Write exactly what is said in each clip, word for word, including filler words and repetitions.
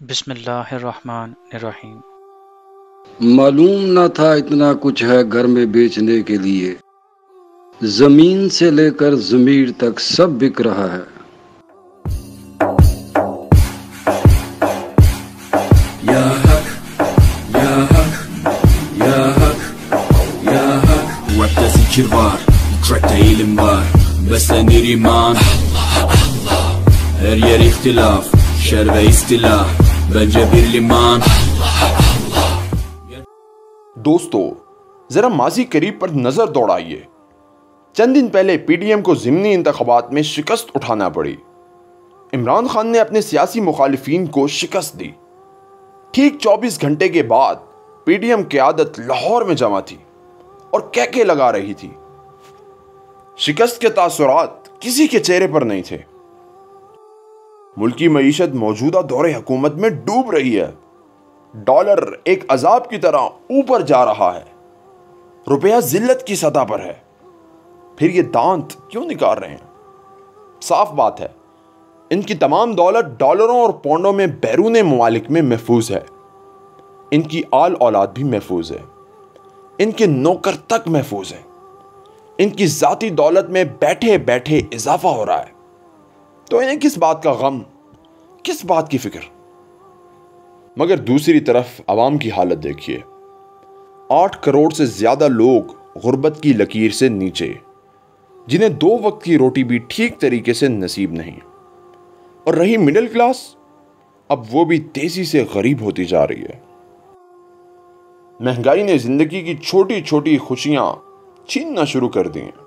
بسم اللہ الرحمن الرحیم۔ معلوم نہ تھا اتنا کچھ ہے گھر میں بیچنے کے لیے، زمین سے لے کر ضمیر تک سب بک رہا ہے۔ یا حق یا حق یا حق یا حق وقت zincir var, trackte eğilim var, beslenir iman. Her yer ihtilaf, şer ve istilah, bence bir liman. دوستو ذرا ماضی قریب پر نظر دوڑائیے۔ چند دن پہلے پی ڈی ایم کو ضمنی انتخابات میں شکست اٹھانا پڑی۔ عمران خان نے اپنے سیاسی مخالفین کو شکست دی۔ ٹھیک چوبیس گھنٹے کے بعد پی ڈی ایم قیادت لاہور میں جمع تھی اور کہکے لگا رہی تھی۔ شکست کے تاثرات کسی کے چہرے پر نہیں تھے۔ ملکی معیشت موجودہ دور حکومت میں ڈوب رہی ہے۔ ڈالر ایک عذاب کی طرح اوپر جا رہا ہے۔ روپیہ ذلت کی سطح پر ہے۔ پھر یہ دانت کیوں نکال رہے ہیں؟ صاف بات ہے، ان کی تمام دولت ڈالروں اور پونڈوں میں بیرون ممالک میں محفوظ ہے۔ ان کی آل اولاد بھی محفوظ ہے۔ ان کے نوکر تک محفوظ ہے۔ ان کی ذاتی دولت میں بیٹھے بیٹھے اضافہ ہو رہا ہے۔ تو انہیں کس بات کا غم، کس بات کی فکر؟ مگر دوسری طرف عوام کی حالت دیکھیے۔ آٹھ کروڑ سے زیادہ لوگ غربت کی لکیر سے نیچے، جنہیں دو وقت کی روٹی بھی ٹھیک طریقے سے نصیب نہیں۔ اور رہی مڈل کلاس، اب وہ بھی تیزی سے غریب ہوتی جا رہی ہے۔ مہنگائی نے زندگی کی چھوٹی چھوٹی خوشیاں چھیننا شروع کر دی ہیں۔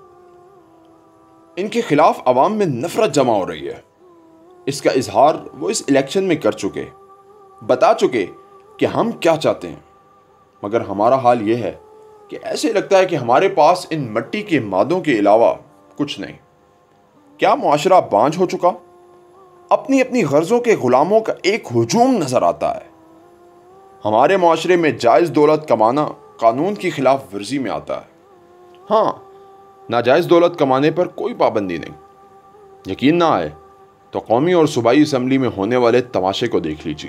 ان کے خلاف عوام میں نفرت جمع ہو رہی ہے۔ اس کا اظہار وہ اس الیکشن میں کر چکے، بتا چکے کہ ہم کیا چاہتے ہیں۔ مگر ہمارا حال یہ ہے کہ ایسے لگتا ہے کہ ہمارے پاس ان مٹی کے مادوں کے علاوہ کچھ نہیں۔ کیا معاشرہ بانجھ ہو چکا؟ اپنی اپنی غرضوں کے غلاموں کا ایک ہجوم نظر آتا ہے۔ ہمارے معاشرے میں جائز دولت کمانا قانون کی خلاف ورزی میں آتا ہے۔ ہاں، ناجائز دولت کمانے پر کوئی پابندی نہیں۔ یقین نہ آئے تو قومی اور صوبائی اسمبلی میں ہونے والے تماشے کو دیکھ لیجئے۔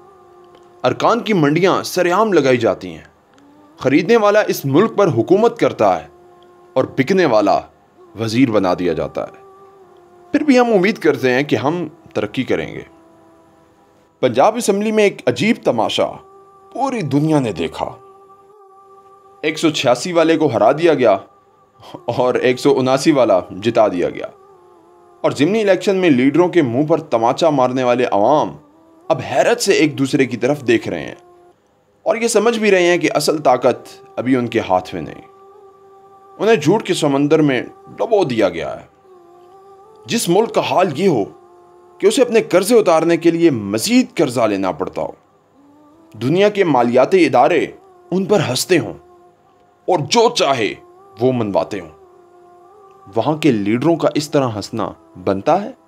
ارکان کی منڈیاں سرعام لگائی جاتی ہیں۔ خریدنے والا اس ملک پر حکومت کرتا ہے اور بکنے والا وزیر بنا دیا جاتا ہے۔ پھر بھی ہم امید کرتے ہیں کہ ہم ترقی کریں گے۔ پنجاب اسمبلی میں ایک عجیب تماشا پوری دنیا نے دیکھا۔ ایک سو چھیاسی والے کو ہرا دیا گیا اور ایک سو اناسی والا جتا دیا گیا، اور ضمنی الیکشن میں لیڈروں کے منہ پر تماچا مارنے والے عوام اب حیرت سے ایک دوسرے کی طرف دیکھ رہے ہیں اور یہ سمجھ بھی رہے ہیں کہ اصل طاقت ابھی ان کے ہاتھ میں نہیں۔ انہیں جھوٹ کے سمندر میں ڈبو دیا گیا ہے۔ جس ملک کا حال یہ ہو کہ اسے اپنے قرضے اتارنے کے لیے مزید قرضہ لینا پڑتا ہو، دنیا کے مالیاتی ادارے ان پر ہنستے ہوں اور جو چاہے وہ منواتے ہوں، وہاں کے لیڈروں کا اس طرح ہنسنا بنتا ہے؟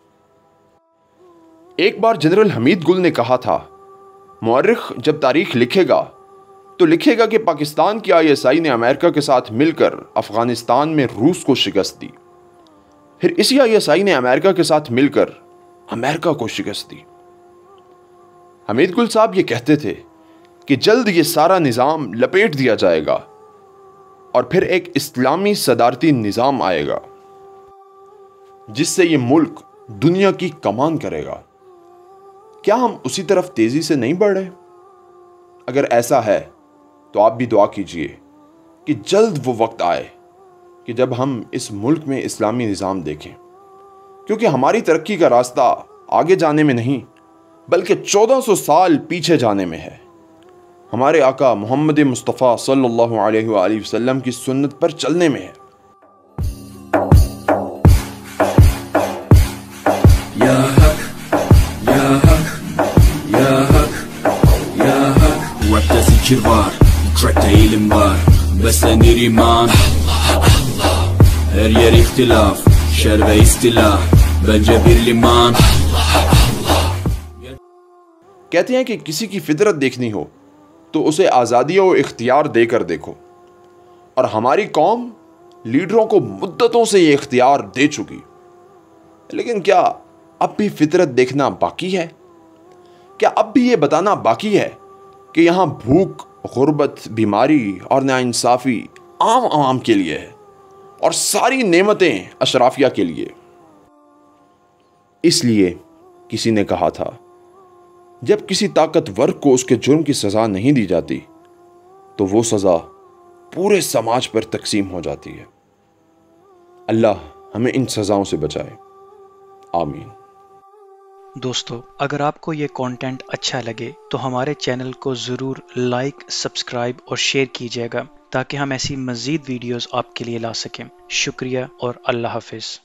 ایک بار جنرل حمید گل نے کہا تھا، مورخ جب تاریخ لکھے گا تو لکھے گا کہ پاکستان کی آئی ایس آئی نے امریکہ کے ساتھ مل کر افغانستان میں روس کو شکست دی، پھر اسی آئی ایس آئی نے امریکہ کے ساتھ مل کر امریکہ کو شکست دی۔ حمید گل صاحب یہ کہتے تھے کہ جلد یہ سارا نظام لپیٹ دیا جائے گا اور پھر ایک اسلامی صدارتی نظام آئے گا جس سے یہ ملک دنیا کی کمان کرے گا۔ کیا ہم اسی طرف تیزی سے نہیں بڑھ رہے؟ اگر ایسا ہے تو آپ بھی دعا کیجئے کہ جلد وہ وقت آئے کہ جب ہم اس ملک میں اسلامی نظام دیکھیں، کیونکہ ہماری ترقی کا راستہ آگے جانے میں نہیں بلکہ چودہ سو سال پیچھے جانے میں ہے۔ ہمارے آقا محمد مصطفیٰ صلی اللہ علیہ وآلہ وسلم کی سنت پر چلنے میں ہے۔ یا حق یا حق یا حق یا حق وقت zincir var, trackte eğilim var, beslenir iman. Her yer ihtilaf, şer ve istilah, bence bir liman. کہتے ہیں کہ کسی کی فطرت دیکھنی ہو تو اسے آزادی و اختیار دے کر دیکھو، اور ہماری قوم لیڈروں کو مدتوں سے یہ اختیار دے چکی، لیکن کیا اب بھی فطرت دیکھنا باقی ہے؟ کیا اب بھی یہ بتانا باقی ہے کہ یہاں بھوک، غربت، بیماری اور ناانصافی عام عوام کے لیے ہے اور ساری نعمتیں اشرافیہ کے لیے؟ اس لیے کسی نے کہا تھا جب کسی طاقتور کو اس کے جرم کی سزا نہیں دی جاتی تو وہ سزا پورے سماج پر تقسیم ہو جاتی ہے۔ اللہ ہمیں ان سزاؤں سے بچائے، آمین۔ دوستو، اگر آپ کو یہ کانٹینٹ اچھا لگے تو ہمارے چینل کو ضرور لائک، سبسکرائب اور شیئر کیجیے گا تاکہ ہم ایسی مزید ویڈیوز آپ کے لیے لا سکیں۔ شکریہ اور اللہ حافظ۔